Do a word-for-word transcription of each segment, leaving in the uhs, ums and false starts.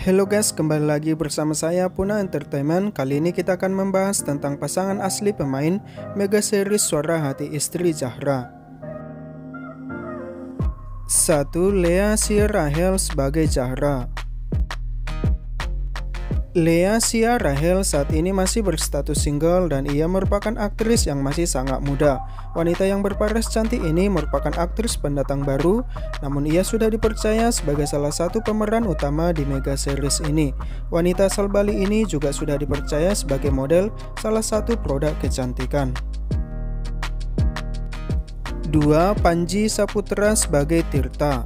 Halo guys, kembali lagi bersama saya Puna Entertainment. Kali ini kita akan membahas tentang pasangan asli pemain mega series Suara Hati Istri Zahra. satu. Lea Sia Rahel sebagai Zahra. Lea Sia Rahel saat ini masih berstatus single dan ia merupakan aktris yang masih sangat muda. Wanita yang berparas cantik ini merupakan aktris pendatang baru, namun ia sudah dipercaya sebagai salah satu pemeran utama di mega series ini. Wanita asal Bali ini juga sudah dipercaya sebagai model salah satu produk kecantikan. dua. Panji Saputra sebagai Tirta.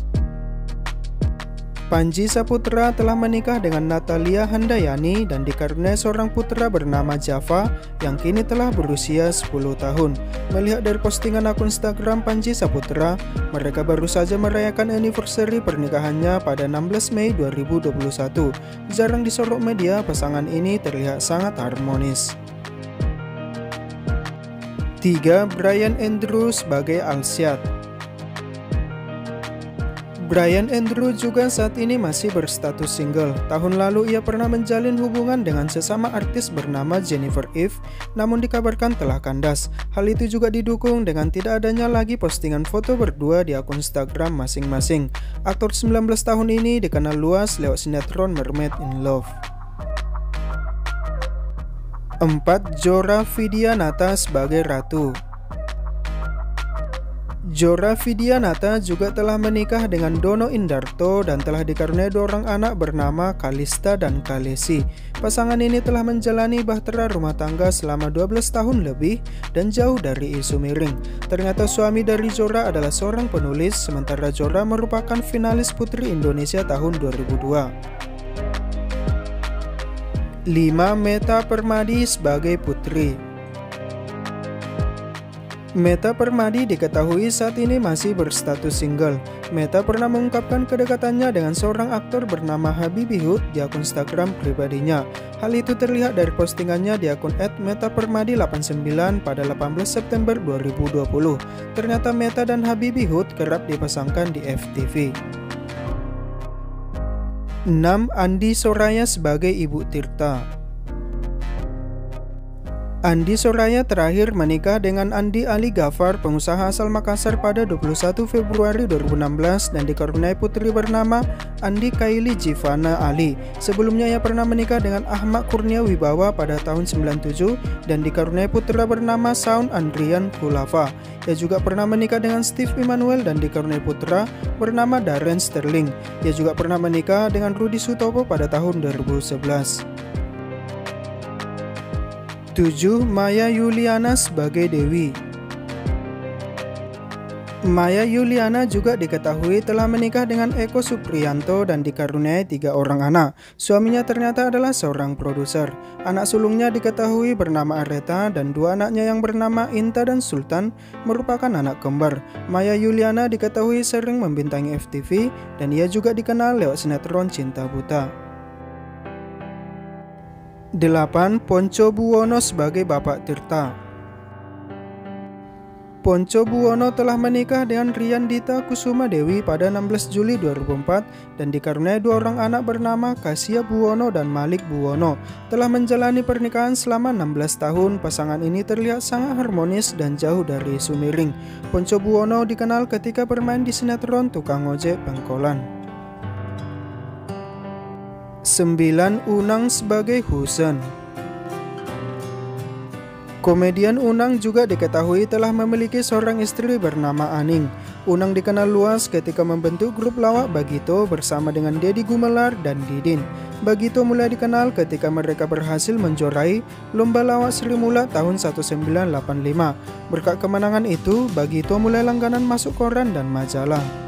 Panji Saputra telah menikah dengan Natalia Handayani dan dikaruniai seorang putra bernama Java yang kini telah berusia sepuluh tahun. Melihat dari postingan akun Instagram Panji Saputra, mereka baru saja merayakan anniversary pernikahannya pada enam belas Mei dua ribu dua puluh satu. Jarang disorot media, pasangan ini terlihat sangat harmonis. tiga. Bryan Andrew sebagai Alsyad. Bryan Andrew juga saat ini masih berstatus single. Tahun lalu ia pernah menjalin hubungan dengan sesama artis bernama Jennifer Eve, namun dikabarkan telah kandas. Hal itu juga didukung dengan tidak adanya lagi postingan foto berdua di akun Instagram masing-masing. Aktor sembilan belas tahun ini dikenal luas lewat sinetron Mermaid in Love. empat. Zora Vidianata sebagai Ratu. Zora Vidianata juga telah menikah dengan Dono Indarto dan telah dikaruniai dua orang anak bernama Kalista dan Kalesi. Pasangan ini telah menjalani bahtera rumah tangga selama dua belas tahun lebih dan jauh dari isu miring. Ternyata suami dari Zora adalah seorang penulis, sementara Zora merupakan finalis Putri Indonesia tahun dua ribu dua. lima. Meta Permadi sebagai Putri. Meta Permadi diketahui saat ini masih berstatus single. Meta pernah mengungkapkan kedekatannya dengan seorang aktor bernama Habibie Hood di akun Instagram pribadinya. Hal itu terlihat dari postingannya di akun et meta permadi delapan sembilan pada delapan belas September dua ribu dua puluh. Ternyata Meta dan Habibie Hood kerap dipasangkan di F T V. enam. Andi Soraya sebagai Ibu Tirta. Andi Soraya terakhir menikah dengan Andi Ali Ghaffar, pengusaha asal Makassar pada dua puluh satu Februari dua ribu enam belas dan dikaruniai putri bernama Andi Kaili Jivana Ali. Sebelumnya ia pernah menikah dengan Ahmad Kurnia Wibawa pada tahun sembilan puluh tujuh dan dikaruniai putra bernama Shaun Andrian Khulafa. Ia juga pernah menikah dengan Steve Emmanuel dan dikaruniai putra bernama Darren Sterling. Ia juga pernah menikah dengan Rudi Sutopo pada tahun dua ribu sebelas. tujuh. Maya Yuliana sebagai Dewi. Maya Yuliana juga diketahui telah menikah dengan Eko Supriyanto dan dikaruniai tiga orang anak. Suaminya ternyata adalah seorang produser. Anak sulungnya diketahui bernama Areta dan dua anaknya yang bernama Inta dan Sultan merupakan anak kembar. Maya Yuliana diketahui sering membintangi F T V dan ia juga dikenal lewat sinetron Cinta Buta. delapan. Pontjo Buwono sebagai Bapak Tirta. Pontjo Buwono telah menikah dengan Riyandita Kusuma Dewi pada enam belas Juli dua ribu empat dan dikaruniai dua orang anak bernama Kasia Buwono dan Malik Buwono. Telah menjalani pernikahan selama enam belas tahun, pasangan ini terlihat sangat harmonis dan jauh dari isu miring. Pontjo Buwono dikenal ketika bermain di sinetron Tukang Ojek Pengkolan. sembilan. Unang sebagai Husen. Komedian Unang juga diketahui telah memiliki seorang istri bernama Aning. Unang dikenal luas ketika membentuk grup lawak Bagito bersama dengan Deddy Gumelar dan Didin. Bagito mulai dikenal ketika mereka berhasil menjuarai lomba lawak Sri Mulat tahun seribu sembilan ratus delapan puluh lima. Berkat kemenangan itu, Bagito mulai langganan masuk koran dan majalah.